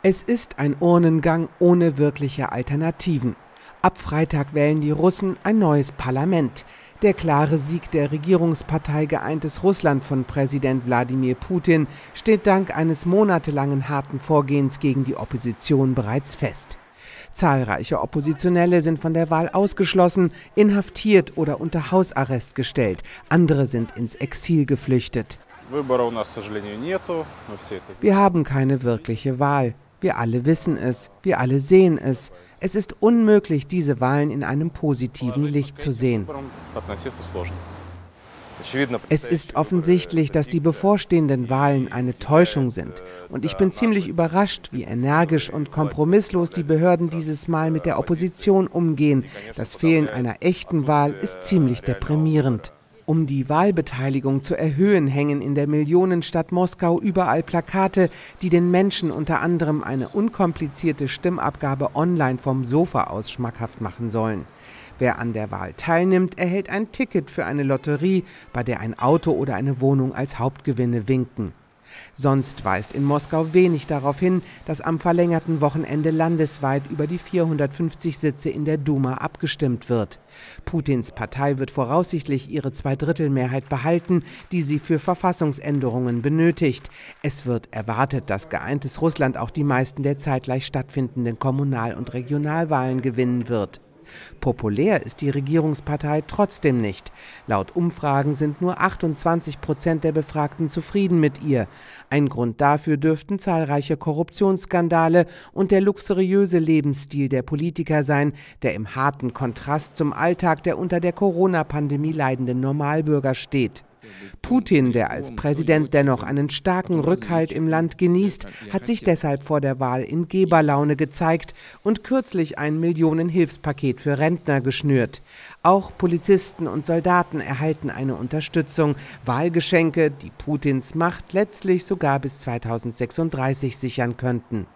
Es ist ein Urnengang ohne wirkliche Alternativen. Ab Freitag wählen die Russen ein neues Parlament. Der klare Sieg der Regierungspartei Geeintes Russland von Präsident Wladimir Putin steht dank eines monatelangen harten Vorgehens gegen die Opposition bereits fest. Zahlreiche Oppositionelle sind von der Wahl ausgeschlossen, inhaftiert oder unter Hausarrest gestellt. Andere sind ins Exil geflüchtet. Wir haben keine wirkliche Wahl. Wir alle wissen es, wir alle sehen es. Es ist unmöglich, diese Wahlen in einem positiven Licht zu sehen. Es ist offensichtlich, dass die bevorstehenden Wahlen eine Täuschung sind. Und ich bin ziemlich überrascht, wie energisch und kompromisslos die Behörden dieses Mal mit der Opposition umgehen. Das Fehlen einer echten Wahl ist ziemlich deprimierend. Um die Wahlbeteiligung zu erhöhen, hängen in der Millionenstadt Moskau überall Plakate, die den Menschen unter anderem eine unkomplizierte Stimmabgabe online vom Sofa aus schmackhaft machen sollen. Wer an der Wahl teilnimmt, erhält ein Ticket für eine Lotterie, bei der ein Auto oder eine Wohnung als Hauptgewinne winken. Sonst weist in Moskau wenig darauf hin, dass am verlängerten Wochenende landesweit über die 450 Sitze in der Duma abgestimmt wird. Putins Partei wird voraussichtlich ihre Zweidrittelmehrheit behalten, die sie für Verfassungsänderungen benötigt. Es wird erwartet, dass Geeintes Russland auch die meisten der zeitgleich stattfindenden Kommunal- und Regionalwahlen gewinnen wird. Populär ist die Regierungspartei trotzdem nicht. Laut Umfragen sind nur 28% der Befragten zufrieden mit ihr. Ein Grund dafür dürften zahlreiche Korruptionsskandale und der luxuriöse Lebensstil der Politiker sein, der im harten Kontrast zum Alltag der unter der Corona-Pandemie leidenden Normalbürger steht. Putin, der als Präsident dennoch einen starken Rückhalt im Land genießt, hat sich deshalb vor der Wahl in Geberlaune gezeigt und kürzlich ein Millionenhilfspaket für Rentner geschnürt. Auch Polizisten und Soldaten erhalten eine Unterstützung, Wahlgeschenke, die Putins Macht letztlich sogar bis 2036 sichern könnten.